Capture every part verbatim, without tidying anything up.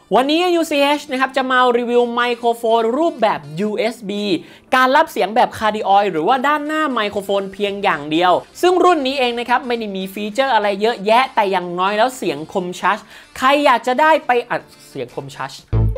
วันนี้ ยู ซี เอช นะครับจะมารีวิวไมโครโฟนรูปแบบ ยู เอส บี การรับเสียงแบบคาร์ดิออยด์หรือว่าด้านหน้าไมโครโฟนเพียงอย่างเดียวซึ่งรุ่นนี้เองนะครับไม่ได้มีฟีเจอร์อะไรเยอะแยะแต่อย่างน้อยแล้วเสียงคมชัดใครอยากจะได้ไปอัดเสียงคมชัด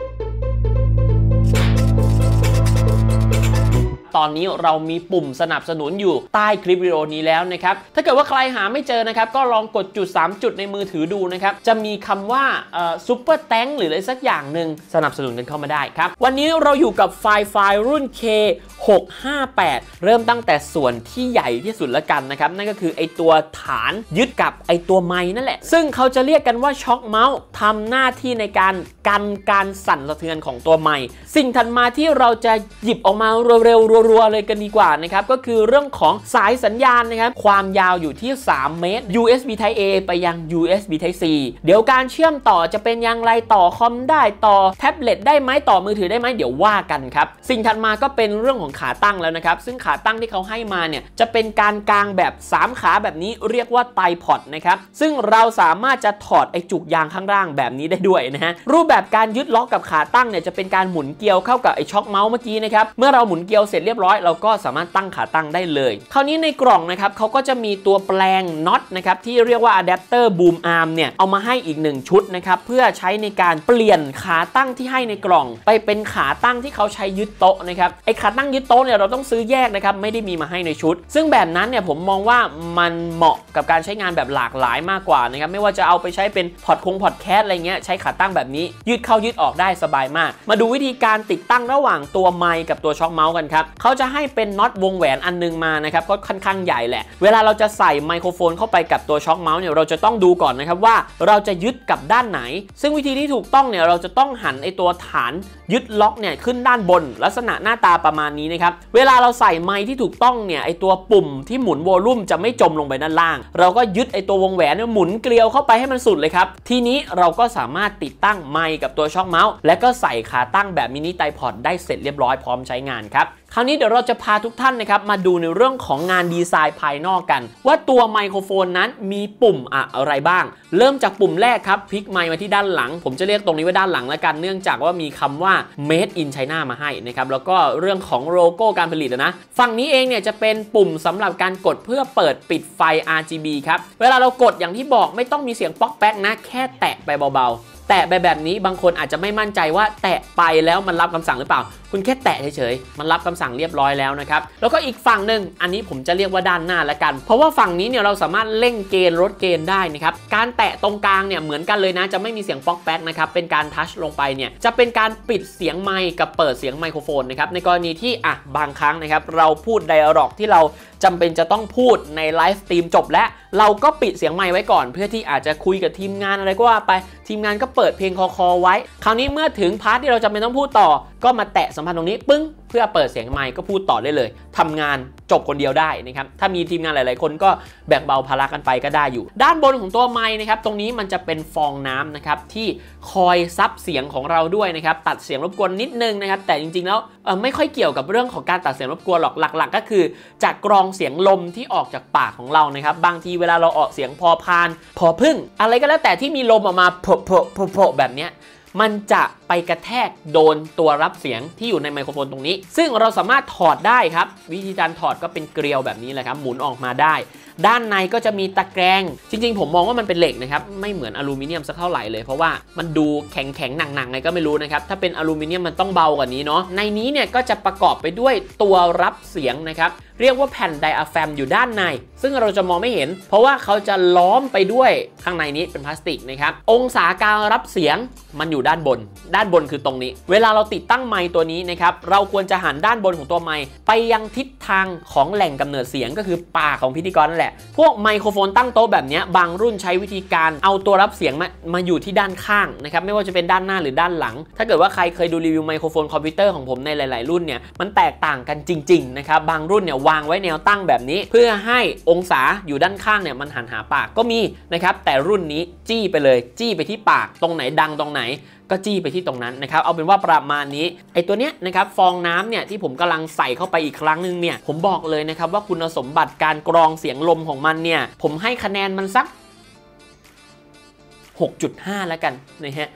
ตอนนี้เรามีปุ่มสนับสนุนอยู่ใต้คลิปวิดีโอนี้แล้วนะครับถ้าเกิดว่าใครหาไม่เจอนะครับก็ลองกดจุดสามจุดในมือถือดูนะครับจะมีคำว่าซุปเปอร์แตงหรืออะไรสักอย่างหนึ่งสนับสนุนกันเข้ามาได้ครับวันนี้เราอยู่กับไฟล์ไฟล์รุ่น เค หกห้าแปด เริ่มตั้งแต่ส่วนที่ใหญ่ที่สุดละกันนะครับนั่นก็คือไอตัวฐานยึดกับไอตัวไม้นั่นแหละซึ่งเขาจะเรียกกันว่าช็อคเมาส์ทำหน้าที่ในการกันการสั่นสะเทือนของตัวไม้สิ่งถัดมาที่เราจะหยิบออกมาเร็วๆรัวๆเลยกันดีกว่านะครับก็คือเรื่องของสายสัญญาณนะครับความยาวอยู่ที่สามเมตร ยู เอส บี Type A ไปยัง ยู เอส บี Type C เดี๋ยวการเชื่อมต่อจะเป็นอย่างไรต่อคอมได้ต่อแท็บเล็ตได้ไหมต่อมือถือได้ไหมเดี๋ยวว่ากันครับสิ่งถัดมาก็เป็นเรื่องของขาตั้งแล้วนะครับซึ่งขาตั้งที่เขาให้มาเนี่ยจะเป็นการกางแบบสามขาแบบนี้เรียกว่าไตรพอดนะครับซึ่งเราสามารถจะถอดไอจุกยางข้างล่างแบบนี้ได้ด้วยนะฮะรูปแบบการยึดล็อกกับขาตั้งเนี่ยจะเป็นการหมุนเกลียวเข้ากับไอช็อคเมาส์เมื่อกี้นะครับเมื่อเราหมุนเกลียวเสร็จเรียบร้อยเราก็สามารถตั้งขาตั้งได้เลยคราวนี้ในกล่องนะครับเขาก็จะมีตัวแปลงน็อตนะครับที่เรียกว่าอะแดปเตอร์บูมอาร์มเนี่ยเอามาให้อีกหนึ่งชุดนะครับเพื่อใช้ในการเปลี่ยนขาตั้งที่ให้ในกล่องไปเป็นขาตั้งที่เขาใช้ยึดโต๊ะนะครับไอขาตั้งยึดโต๊ะเนี่ยเราต้องซื้อแยกนะครับไม่ได้มีมาให้ในชุดซึ่งแบบนั้นเนี่ยผมมองว่ามันเหมาะกับการใช้งานแบบหลากหลายมากกว่านะครับไม่ว่าจะเอาไปใช้เป็นพอดคงพอดแคสอะไรเงี้ยใช้ขาตั้งแบบนี้ยืดเข้ายืดออกได้สบายมากมาดูวิธีการติดตั้งระหว่างตัวไมค์กับตัวช็อคเมาส์กันครับเขาจะให้เป็นน็อตวงแหวนอันนึงมานะครับก็ค่อนข้างใหญ่แหละเวลาเราจะใส่ไมโครโฟนเข้าไปกับตัวช็อคเมาส์เนี่ยเราจะต้องดูก่อนนะครับว่าเราจะยึดกับด้านไหนซึ่งวิธีที่ถูกต้องเนี่ยเราจะต้องหันไอตัวฐานยึดล็อกเนี่ยขึ้นด้านบนลักษณะหน้าตาประมาณนี้นะครับเวลาเราใส่ไมค์ที่ถูกต้องเนี่ยไอตัวปุ่มที่หมุนวอลลุ่มจะไม่จมลงไปด้านล่างเราก็ยึดไอตัววงแหวนเนี่ยหมุนเกลียวเข้าไปให้มันสุดเลยครับทีนี้เราก็สามารถติดตั้งไมค์กับตัวช็อคเมาส์และก็ใส่ขาตั้งแบบมินิไตรพอดได้เสร็จเรียบร้อยพร้อมใช้งานครับคราวนี้เดี๋ยวเราจะพาทุกท่านนะครับมาดูในเรื่องของงานดีไซน์ภายนอกกันว่าตัวไมโครโฟนนั้นมีปุ่มอะไรบ้างเริ่มจากปุ่มแรกครับพลิกไมค์มาที่ด้านหลังผมจะเรียกตรงนี้ว่าด้านหลังแล้วกันเนื่องจากว่ามีคำว่า Made in China มาให้นะครับแล้วก็เรื่องของโลโก้การผลิตนะฝั่งนี้เองเนี่ยจะเป็นปุ่มสำหรับการกดเพื่อเปิดปิดไฟ อาร์ จี บี ครับเวลาเรากดอย่างที่บอกไม่ต้องมีเสียงป๊อกแป๊กนะแค่แตะไปเบาๆแตะไปแบบนี้บางคนอาจจะไม่มั่นใจว่าแตะไปแล้วมันรับคำสั่งหรือเปล่าคุณแค่แตะเฉยๆมันรับคำสั่งเรียบร้อยแล้วนะครับแล้วก็อีกฝั่งหนึ่งอันนี้ผมจะเรียกว่าด้านหน้าละกันเพราะว่าฝั่งนี้เนี่ยเราสามารถเร่งเกณฑ์ลดเกณฑ์ได้นะครับการแตะตรงกลางเนี่ยเหมือนกันเลยนะจะไม่มีเสียงป๊อกแป๊กนะครับเป็นการทัชลงไปเนี่ยจะเป็นการปิดเสียงไมค์กับเปิดเสียงไมโครโฟนนะครับในกรณีที่อ่ะบางครั้งนะครับเราพูดไดอะล็อกที่เราจำเป็นจะต้องพูดในไลฟ์สตรีมจบแล้วเราก็ปิดเสียงไมค์ไว้ก่อนเพื่อที่อาจจะคุยกับทีมงานอะไรก็ว่าไปทีมงานก็เปิดเพลงคอคอไว้คราวนี้เมื่อถึงพาร์ทที่เราจำเป็นต้องพูดต่อก็มาแตะสัมพันธ์ตรงนี้ปึ้งเพื่อเปิดเสียงไมค์ก็พูดต่อได้เลยทำงานจบคนเดียวได้นะครับถ้ามีทีมงานหลายๆคนก็แบ่งเบาภาระกันไปก็ได้อยู่ด้านบนของตัวไมค์นะครับตรงนี้มันจะเป็นฟองน้ำนะครับที่คอยซับเสียงของเราด้วยนะครับตัดเสียงรบกวนนิดนึงนะครับแต่จริงๆแล้วไม่ค่อยเกี่ยวกับเรื่องของการตัดเสียงรบกวนหรอกหลักๆก็คือจากกรองเสียงลมที่ออกจากปากของเรานะครับบางทีเวลาเราออกเสียงพอพานพอพึ่งอะไรก็แล้วแต่ที่มีลมออกมาโผล่โผล่โผล่แบบเนี้ยมันจะไปกระแทกโดนตัวรับเสียงที่อยู่ในไมโครโฟนตรงนี้ซึ่งเราสามารถถอดได้ครับวิธีการถอดก็เป็นเกลียวแบบนี้แหละครับหมุนออกมาได้ด้านในก็จะมีตะแกรงจริงๆผมมองว่ามันเป็นเหล็กนะครับไม่เหมือนอลูมิเนียมสักเท่าไหร่เลยเพราะว่ามันดูแข็งๆหนักๆไงก็ไม่รู้นะครับถ้าเป็นอลูมิเนียมมันต้องเบากว่านี้เนาะในนี้เนี่ยก็จะประกอบไปด้วยตัวรับเสียงนะครับเรียกว่าแผ่นไดอะแฟมอยู่ด้านในซึ่งเราจะมองไม่เห็นเพราะว่าเขาจะล้อมไปด้วยข้างในนี้เป็นพลาสติกนะครับองศาการรับเสียงมันอยู่ด้านบนด้านบนคือตรงนี้เวลาเราติดตั้งไมค์ตัวนี้นะครับเราควรจะหันด้านบนของตัวไมค์ไปยังทิศทางของแหล่งกำเนิดเสียงก็คือปากของพิธีกรนั่นแหละพวกไมโครโฟนตั้งโต๊ะแบบนี้บางรุ่นใช้วิธีการเอาตัวรับเสียงมามาอยู่ที่ด้านข้างนะครับไม่ว่าจะเป็นด้านหน้าหรือด้านหลังถ้าเกิดว่าใครเคยดูรีวิวไมโครโฟนคอมพิวเตอร์ของผมในหลายๆรุ่นเนี่ยมันแตกต่างกันจริงๆนะครับบางรุ่นเนี่ยวางไว้แนวตั้งแบบนี้เพื่อให้องศาอยู่ด้านข้างเนี่ยมันหันหาปากก็มีนะครับแต่รุ่นนี้จี้ไปเลยจี้ไปที่ปากตรงไหนดังตรงไหนก็จี้ไปที่ตรงนั้นนะครับเอาเป็นว่าประมาณนี้ไอตัวเนี้ยนะครับฟองน้ำเนี่ยที่ผมกำลังใส่เข้าไปอีกครั้งหนึ่งเนี่ยผมบอกเลยนะครับว่าคุณสมบัติการกรองเสียงลมของมันเนี่ยผมให้คะแนนมันสัก หกจุดห้า แล้วกันนะฮะ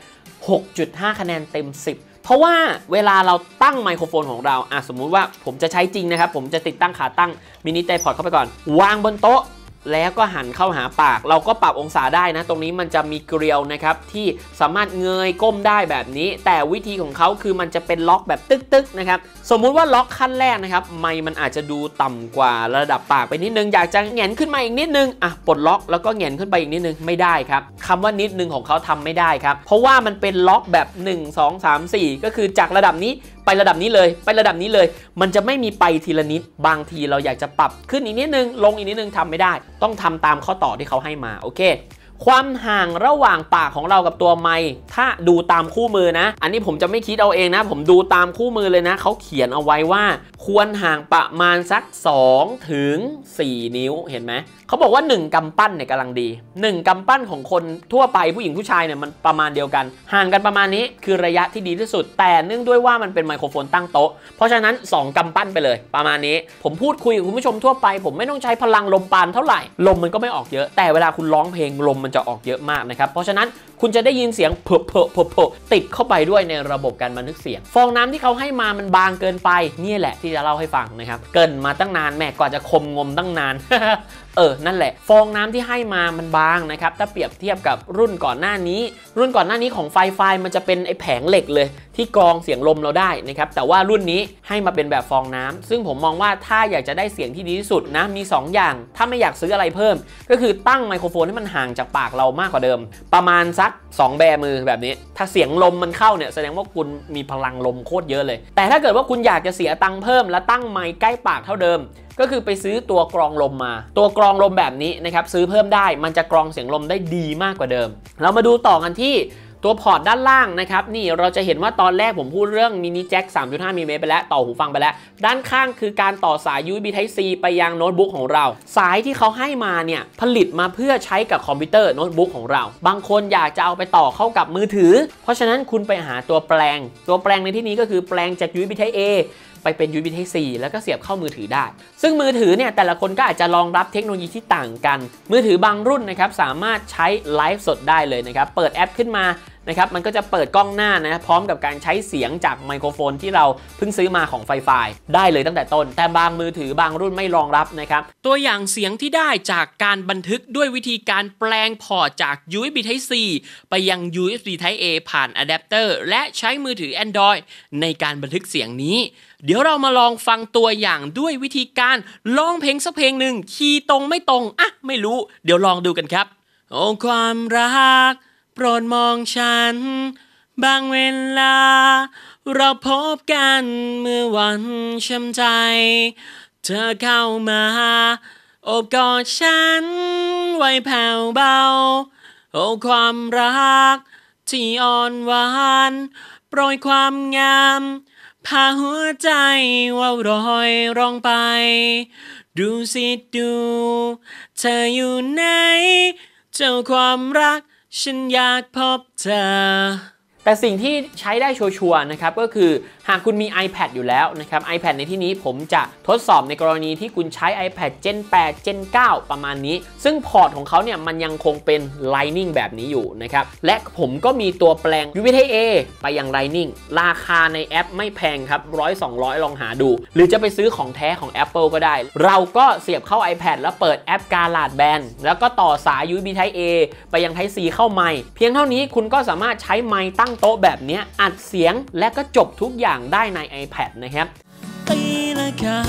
หกจุดห้า คะแนนเต็มสิบเพราะว่าเวลาเราตั้งไมโครโฟนของเราอ่ะสมมุติว่าผมจะใช้จริงนะครับผมจะติดตั้งขาตั้งมินิไตรพอดเข้าไปก่อนวางบนโต๊ะแล้วก็หันเข้าหาปากเราก็ปรับองศาได้นะตรงนี้มันจะมีเกลียวนะครับที่สามารถเงยก้มได้แบบนี้แต่วิธีของเขาคือมันจะเป็นล็อกแบบตึกๆนะครับสมมุติว่าล็อกขั้นแรกนะครับไมค์มันอาจจะดูต่ำกว่าระดับปากไปนิดนึงอยากจะแหงนขึ้นมาอีกนิดนึงอ่ะปลดล็อกแล้วก็แหงนขึ้นไปอีกนิดนึงไม่ได้ครับคำว่านิดนึงของเขาทำไม่ได้ครับเพราะว่ามันเป็นล็อกแบบหนึ่ง สอง สาม สี่ก็คือจากระดับนี้ไประดับนี้เลยไประดับนี้เลยมันจะไม่มีไปทีละนิดบางทีเราอยากจะปรับขึ้นอีกนิดนึงลงอีกนิดนึงทำไม่ได้ต้องทำตามข้อต่อที่เขาให้มาโอเคความห่างระหว่างปากของเรากับตัวไมค์ถ้าดูตามคู่มือนะอันนี้ผมจะไม่คิดเอาเองนะผมดูตามคู่มือเลยนะเขาเขียนเอาไว้ว่าควรห่างประมาณสักสองถึงสี่นิ้วเห็นไหมเขาบอกว่าหนึ่งกำปั้นเนี่ยกำลังดีหนึ่งกำปั้นของคนทั่วไปผู้หญิงผู้ชายเนี่ยมันประมาณเดียวกันห่างกันประมาณนี้คือระยะที่ดีที่สุดแต่เนื่องด้วยว่ามันเป็นไมโครโฟนตั้งโต๊ะเพราะฉะนั้นสองกำปั้นไปเลยประมาณนี้ผมพูดคุยกับคุณผู้ชมทั่วไปผมไม่ต้องใช้พลังลมปานเท่าไหร่ลมมันก็ไม่ออกเยอะแต่เวลาคุณร้องเพลงลมมันจะออกเยอะมากนะครับเพราะฉะนั้นคุณจะได้ยินเสียงเพลเพลเพลเพลติดเข้าไปด้วยในระบบการบันทึกเสียงฟองน้ำที่เขาให้มามันบางเกินไปนี่แหละที่จะเล่าให้ฟังนะครับเกินมาตั้งนานแม่กว่าจะคมงมตั้งนาน เออนั่นแหละฟองน้ำที่ให้มามันบางนะครับถ้าเปรียบเทียบกับรุ่นก่อนหน้านี้รุ่นก่อนหน้านี้ของไฟไฟมันจะเป็นไอ้แผงเหล็กเลยที่กรองเสียงลมเราได้นะครับแต่ว่ารุ่นนี้ให้มาเป็นแบบฟองน้ำซึ่งผมมองว่าถ้าอยากจะได้เสียงที่ดีที่สุดนะมีสองอย่างถ้าไม่อยากซื้ออะไรเพิ่มก็คือตั้งไมโครโฟนให้มันห่างจากปากเรามากกว่าเดิมประมาณสักสองแบมือแบบนี้ถ้าเสียงลมมันเข้าเนี่ยแสดงว่าคุณมีพลังลมโคตรเยอะเลยแต่ถ้าเกิดว่าคุณอยากจะเสียตังค์เพิ่มและตั้งไมค์ใกล้ปากเท่าเดิมก็คือไปซื้อตัวกรองลมมาตัวกรองลมแบบนี้นะครับซื้อเพิ่มได้มันจะกรองเสียงลมได้ดีมากกว่าเดิมเรามาดูต่อกันที่ตัวพอร์ตด้านล่างนะครับนี่เราจะเห็นว่าตอนแรกผมพูดเรื่องมินิแจ็ค สามจุดห้า มิลลิเมตรไปแล้วต่อหูฟังไปแล้วด้านข้างคือการต่อสาย ยู เอส บี Type C ไปยังโน้ตบุ๊กของเราสายที่เขาให้มาเนี่ยผลิตมาเพื่อใช้กับคอมพิวเตอร์โน้ตบุ๊กของเราบางคนอยากจะเอาไปต่อเข้ากับมือถือเพราะฉะนั้นคุณไปหาตัวแปลงตัวแปลงในที่นี้ก็คือแปลงจาก ยู เอส บี Type Aไปเป็น ยู เอส บี Type C แล้วก็เสียบเข้ามือถือได้ซึ่งมือถือเนี่ยแต่ละคนก็อาจจะรองรับเทคโนโลยีที่ต่างกันมือถือบางรุ่นนะครับสามารถใช้ไลฟ์สดได้เลยนะครับเปิดแอปขึ้นมานะครับมันก็จะเปิดกล้องหน้านะพร้อมกับการใช้เสียงจากไมโครโฟนที่เราเพิ่งซื้อมาของไฟไฟได้เลยตั้งแต่ต้นแต่บางมือถือบางรุ่นไม่รองรับนะครับตัวอย่างเสียงที่ได้จากการบันทึกด้วยวิธีการแปลงพอร์ตจาก ยู เอส บี Type C ไปยัง ยู เอส บี Type A ผ่านอะแดปเตอร์และใช้มือถือ Android ในการบันทึกเสียงนี้เดี๋ยวเรามาลองฟังตัวอย่างด้วยวิธีการร้องเพลงสักเพลงหนึ่งคีย์ตรงไม่ตรงอ่ะไม่รู้เดี๋ยวลองดูกันครับโอ้ความรักโปรดมองฉันบางเวลาเราพบกันเมื่อวันช้ำใจเธอเข้ามาโอบกอดฉันไว้แผ่วเบาโอ้ความรักที่อ่อนหวานโปรยความงามพาหัวใจว่าวรอยร้องไปดูสิดูเธออยู่ไหนเจ้าความรักฉันอยากพบเธอแต่สิ่งที่ใช้ได้ชัวร์ๆนะครับก็คือหากคุณมี iPad อยู่แล้วนะครับ iPad ในที่นี้ผมจะทดสอบในกรณีที่คุณใช้ iPad Gen แปด Gen เก้า ประมาณนี้ซึ่งพอร์ตของเขาเนี่ยมันยังคงเป็น Lightning แบบนี้อยู่นะครับและผมก็มีตัวแปลง ยู เอส บี Type A ไปยัง Lightning ราคาในแอปไม่แพงครับร้อย สองร้อยลองหาดูหรือจะไปซื้อของแท้ของ Apple ก็ได้เราก็เสียบเข้า iPad แล้วเปิดแอป GarageBand แล้วก็ต่อสาย ยู เอส บี Type A ไปยัง Type C เข้าไมค์เพียงเท่านี้คุณก็สามารถใช้ไมค์ตั้งโต๊ะแบบนี้อัดเสียงและก็จบทุกอย่างได้ใน iPad นะครับตีละกา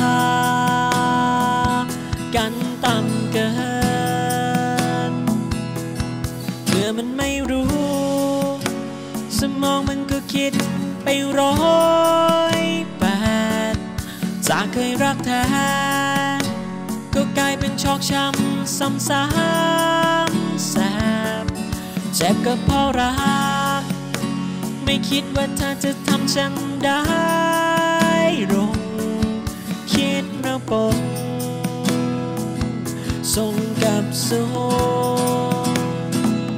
กันต่ำเกินเมื่อมันไม่รู้สมองมันก็คิดไปร้อยแปดจากเคยรักแท้ก็กลายเป็นชอกช้ำซ้ำซ้ำแสบเจ็บก็เพราะรักไม่คิดว่าเธอจะทำฉันได้ลงคิดระปงส่งกับส่ง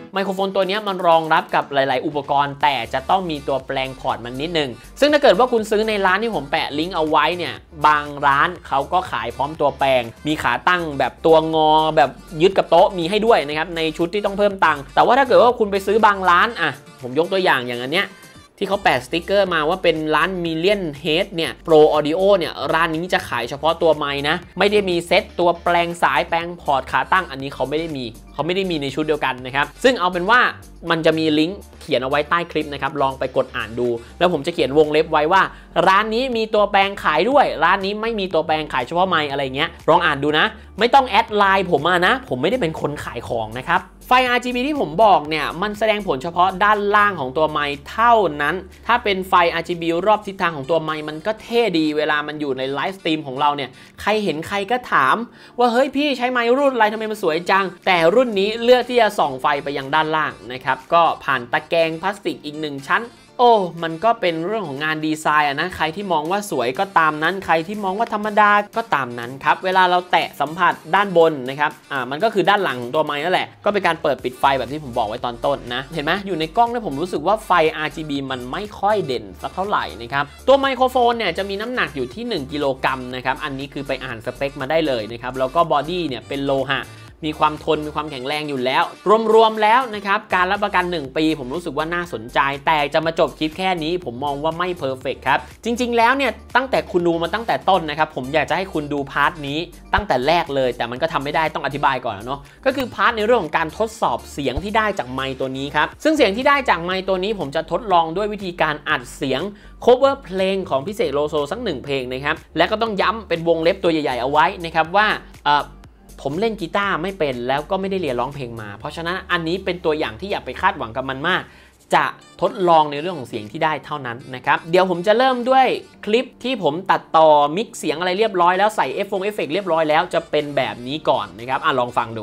ไมโครโฟนตัวนี้มันรองรับกับหลายๆอุปกรณ์แต่จะต้องมีตัวแปลงพอร์ตมันนิดนึงซึ่งถ้าเกิดว่าคุณซื้อในร้านที่ผมแปะลิงก์เอาไว้เนี่ยบางร้านเขาก็ขายพร้อมตัวแปลงมีขาตั้งแบบตัวงอแบบยึดกับโต๊ะมีให้ด้วยนะครับในชุดที่ต้องเพิ่มตังค์แต่ว่าถ้าเกิดว่าคุณไปซื้อบางร้านอ่ะผมยกตัวอย่างอย่างอันเนี้ยที่เขาแปะสติ๊กเกอร์มาว่าเป็นร้าน Million Head เนี่ยโปรออดิโอเนี่ยร้านนี้จะขายเฉพาะตัวไมค์นะไม่ได้มีเซ็ตตัวแปลงสายแปลงพอร์ตขาตั้งอันนี้เขาไม่ได้มีเขาไม่ได้มีในชุดเดียวกันนะครับซึ่งเอาเป็นว่ามันจะมีลิงก์เขียนเอาไว้ใต้คลิปนะครับลองไปกดอ่านดูแล้วผมจะเขียนวงเล็บไว้ว่าร้านนี้มีตัวแปลงขายด้วยร้านนี้ไม่มีตัวแปลงขายเฉพาะไมค์อะไรเงี้ยลองอ่านดูนะไม่ต้องแอดไลน์ผมมานะผมไม่ได้เป็นคนขายของนะครับไฟ อาร์ จี บี ที่ผมบอกเนี่ยมันแสดงผลเฉพาะด้านล่างของตัวไมค์เท่านั้นถ้าเป็นไฟ อาร์ จี บี รอบทิศทางของตัวไมค์มันก็เท่ดีเวลามันอยู่ในไลฟ์สตรีมของเราเนี่ยใครเห็นใครก็ถามว่าเฮ้ยพี่ใช้ไมค์รุ่นอะไรทำไมมันสวยจังแต่รุ่นนี้เลือกที่จะส่องไฟไปยังด้านล่างนะครับก็ผ่านตะแกรงพลาสติกอีกหนึ่งชั้นโอ้มันก็เป็นเรื่องของงานดีไซน์อะนะใครที่มองว่าสวยก็ตามนั้นใครที่มองว่าธรรมดาก็ตามนั้นครับเวลาเราแตะสัมผัสด้านบนนะครับอ่ามันก็คือด้านหลังของตัวไมค์นั่นแหละก็เป็นการเปิดปิดไฟแบบที่ผมบอกไว้ตอนต้นนะเห็นไหมอยู่ในกล้องเนี่ยผมรู้สึกว่าไฟ อาร์ จี บี มันไม่ค่อยเด่นสักเท่าไหร่นะครับตัวไมโครโฟนเนี่ยจะมีน้ำหนักอยู่ที่หนึ่งกิโลกรัมนะครับอันนี้คือไปอ่านสเปคมาได้เลยนะครับแล้วก็บอดี้เนี่ยเป็นโลหะมีความทนมีความแข็งแรงอยู่แล้วรวมๆแล้วนะครับการรับประกันหนึ่งปีผมรู้สึกว่าน่าสนใจแต่จะมาจบคลิปแค่นี้ผมมองว่าไม่เพอร์เฟกต์ครับจริงๆแล้วเนี่ยตั้งแต่คุณดูมาตั้งแต่ต้นนะครับผมอยากจะให้คุณดูพาร์ทนี้ตั้งแต่แรกเลยแต่มันก็ทำไม่ได้ต้องอธิบายก่อนเนาะก็คือพาร์ทในเรื่องของการทดสอบเสียงที่ได้จากไมค์ตัวนี้ครับซึ่งเสียงที่ได้จากไมค์ตัวนี้ผมจะทดลองด้วยวิธีการอัดเสียง cover เพลงของพี่เสกโลโซสักหนึ่งเพลงนะครับและก็ต้องย้ำเป็นวงเล็บตัวใหญ่ๆเอาไว้นะครับว่าเอ่อผมเล่นกีตาร์ไม่เป็นแล้วก็ไม่ได้เรียนร้องเพลงมาเพราะฉะนั้นอันนี้เป็นตัวอย่างที่อย่าไปคาดหวังกับมันมากจะทดลองในเรื่องของเสียงที่ได้เท่านั้นนะครับเดี๋ยวผมจะเริ่มด้วยคลิปที่ผมตัดต่อมิกเสียงอะไรเรียบร้อยแล้วใส่เอฟเฟกต์เอฟเฟกต์เรียบร้อยแล้วจะเป็นแบบนี้ก่อนนะครับอ่ะลองฟังดู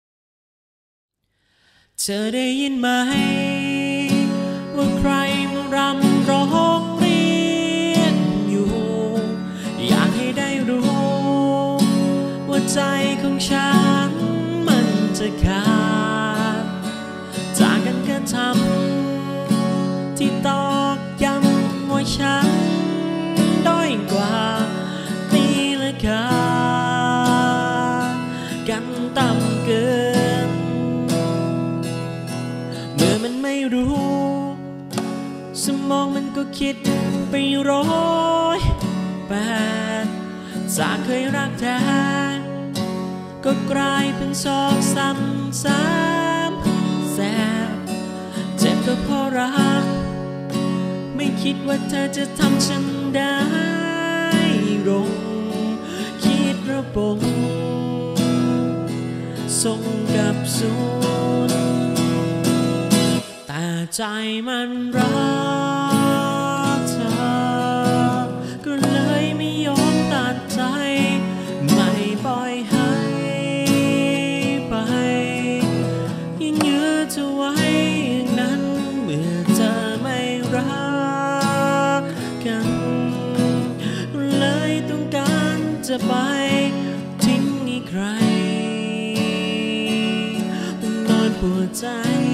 เธอได้ยินไหมว่าใครมารำร้องเรียกอยู่อยากให้ได้รู้ว่าใจของฉันมันจะขาดจากกันกระทำที่ตอกย้ำว่าฉันด้อยกว่าตีละกากันต่ำเกินเมื่อมันไม่รู้สมองมันก็คิดไปร้อยแปดจากเคยรักแท้ก็กลายเป็นซอกซ้ำซ้ำแสบเจ็บก็เพราะรักไม่คิดว่าเธอจะทำฉันได้ลงคิดระบมส่งกับศูนย์แต่ใจมันรักเธอก็เลยไม่ยอมตัดใจไม่ปล่อยให้ไปยังยื้อเธอไว้อย่างนั้นเมื่อเธอไม่รักกันเลยต้องการจะไปทิ้งให้ใครนอนปวดใจ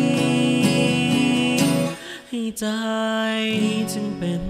ให้ใจจึงเป็น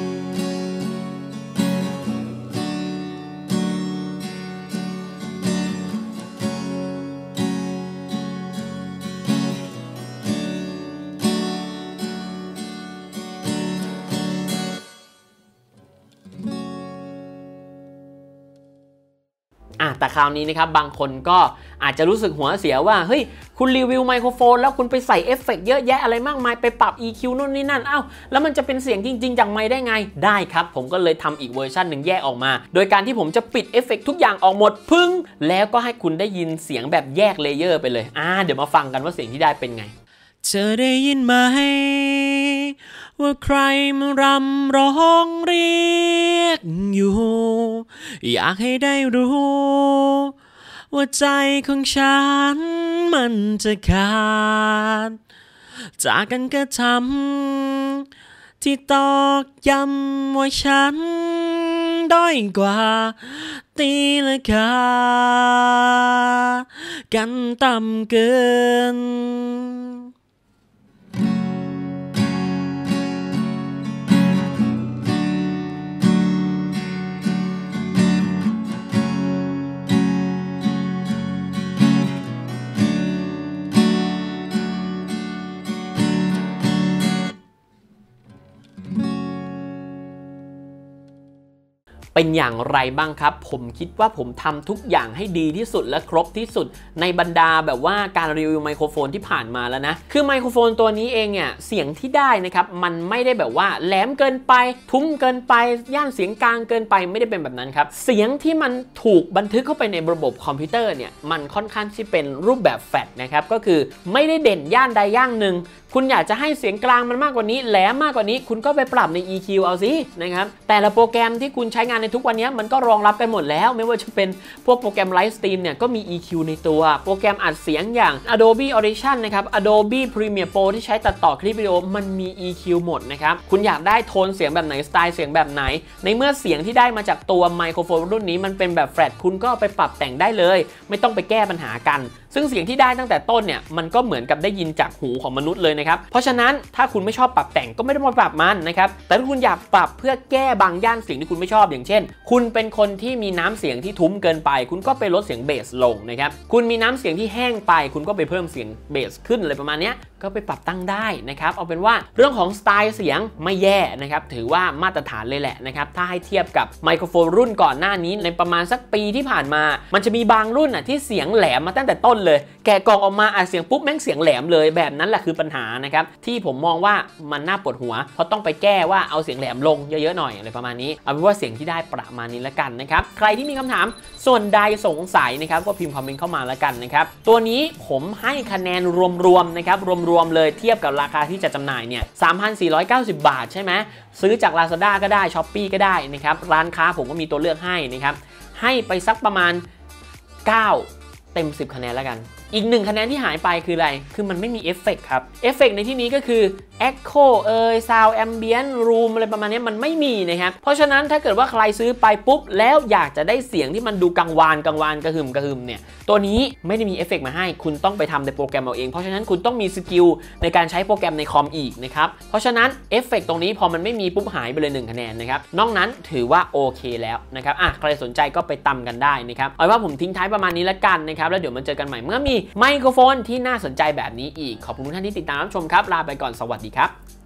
แต่คราวนี้นะครับบางคนก็อาจจะรู้สึกหัวเสียว่าเฮ้ยคุณรีวิวไมโครโฟนแล้วคุณไปใส่เอฟเฟกต์เยอะแยะอะไรมากมายไปปรับ อี คิว นู่นนี่นั่นอ้าวแล้วมันจะเป็นเสียงจริงๆจากไมค์ได้ไงได้ครับผมก็เลยทำอีกเวอร์ชันหนึ่งแยกออกมาโดยการที่ผมจะปิดเอฟเฟกต์ทุกอย่างออกหมดพึ่งแล้วก็ให้คุณได้ยินเสียงแบบแยกเลเยอร์ไปเลยอ่าเดี๋ยวมาฟังกันว่าเสียงที่ได้เป็นไงเธอได้ยินไหมว่าใครมารำร้องเรียกอยู่อยากให้ได้รู้ว่าใจของฉันมันจะขาดจากกันกระทำที่ตอกย้ำว่าฉันด้อยกว่าตีละกากันต่ำเกินเป็นอย่างไรบ้างครับผมคิดว่าผมทำทุกอย่างให้ดีที่สุดและครบที่สุดในบรรดาแบบว่าการรีวิวไมโครโฟนที่ผ่านมาแล้วนะคือไมโครโฟนตัวนี้เองเนี่ยเสียงที่ได้นะครับมันไม่ได้แบบว่าแหลมเกินไปทุ้มเกินไปย่านเสียงกลางเกินไปไม่ได้เป็นแบบนั้นครับเสียงที่มันถูกบันทึกเข้าไปในระบบคอมพิวเตอร์เนี่ยมันค่อนข้างที่เป็นรูปแบบแฟลตนะครับก็คือไม่ได้เด่นย่านใดย่านหนึ่งคุณอยากจะให้เสียงกลางมันมากกว่านี้แหลมมากกว่านี้คุณก็ไปปรับใน อี คิว เอาสินะครับแต่ละโปรแกรมที่คุณใช้งานในทุกวันนี้มันก็รองรับกันหมดแล้วไม่ว่าจะเป็นพวกโปรแกรม Livestream เนี่ยก็มี อี คิว ในตัวโปรแกรมอัดเสียงอย่าง Adobe Audition นะครับ Adobe Premiere Pro ที่ใช้ตัดต่อคลิปวิดีโอมันมี อี คิว หมดนะครับคุณอยากได้โทนเสียงแบบไหนสไตล์เสียงแบบไหนในเมื่อเสียงที่ได้มาจากตัวไมโครโฟนรุ่นนี้มันเป็นแบบแฟลตคุณก็ไปปรับแต่งได้เลยไม่ต้องไปแก้ปัญหากันซึ่งเสียงที่ได้ตั้งแต่ต้นเนี่ยมันก็เหมือนกับได้ยินจากหูของมนุษย์เลยนะครับเพราะฉะนั้นถ้าคุณไม่ชอบปรับแต่งก็ไม่ต้องมาปรับมันนะครับแต่ถ้าคุณอยากปรับเพื่อแก้บางย่านเสียงที่คุณไม่ชอบอย่างเช่นคุณเป็นคนที่มีน้ำเสียงที่ทุ้มเกินไปคุณก็ไปลดเสียงเบสลงนะครับคุณมีน้ำเสียงที่แห้งไปคุณก็ไปเพิ่มเสียงเบสขึ้นอะไรประมาณนี้ก็ไปปรับตั้งได้นะครับเอาเป็นว่าเรื่องของสไตล์เสียงไม่แย่นะครับถือว่ามาตรฐานเลยแหละนะครับถ้าให้เทียบกับไมโครโฟนรุ่นก่อนหน้านี้ในประมาณสักปีที่ผ่านมามันจะมีบางรุ่นอ่ะที่เสียงแหลมมาตั้งแต่ต้นเลยแกะกล่องออกมาอัดเสียงปุ๊บแม่งเสียงแหลมเลยแบบนั้นแหละคือปัญหานะครับที่ผมมองว่ามันน่าปวดหัวเพราะต้องไปแก้ว่าเอาเสียงแหลมลงเยอะๆหน่อยอะไรประมาณนี้เอาเป็นว่าเสียงที่ได้ประมาณนี้แล้วกันนะครับใครที่มีคำถามส่วนใดสงสัยนะครับก็พิมพ์คอมเมนต์เข้ามาแล้วกันนะครับตัวนี้ผมให้คะแนนรวมๆนะครับรวมๆเลยเทียบกับราคาที่จะจำหน่ายเนี่ย สามพันสี่ร้อยเก้าสิบ บาทใช่ไหมซื้อจาก Lazada ก็ได้ Shopee ก็ได้นะครับร้านค้าผมก็มีตัวเลือกให้นะครับให้ไปสักประมาณเก้าเต็มสิบคะแนนแล้วกันอีกหนึ่งคะแนนที่หายไปคืออะไรคือมันไม่มีเอฟเฟกต์ครับเอฟเฟกต์ในที่นี้ก็คือ Echo เอ่ย Sound Ambient Room อะไรประมาณนี้มันไม่มีนะครับเพราะฉะนั้นถ้าเกิดว่าใครซื้อไปปุ๊บแล้วอยากจะได้เสียงที่มันดูกังวานกังวานกระหึ่มกระหึ่มเนี่ยตัวนี้ไม่ได้มีเอฟเฟกต์มาให้คุณต้องไปทำในโปรแกรมเอาเองเพราะฉะนั้นคุณต้องมีสกิลในการใช้โปรแกรมในคอมอีกนะครับเพราะฉะนั้นเอฟเฟกต์ตรงนี้พอมันไม่มีปุ๊บหายไปเลยหนึ่งคะแนนนะครับนอกนั้นถือว่าโอเคแล้วนะครับอ่ะใครสนใจก็ไปตำกันได้นะครับเอาว่าผมทิ้งท้ายประมาณนี้ละกันนะครับแล้วเดี๋ยวมาเจอกันใหม่เมื่อมีไมโครโฟนที่น่าสนใจแบบนี้อีกขอบคุณทุกท่านที่ติดตามรับชมครับลาไปก่อนสวัสดีครับ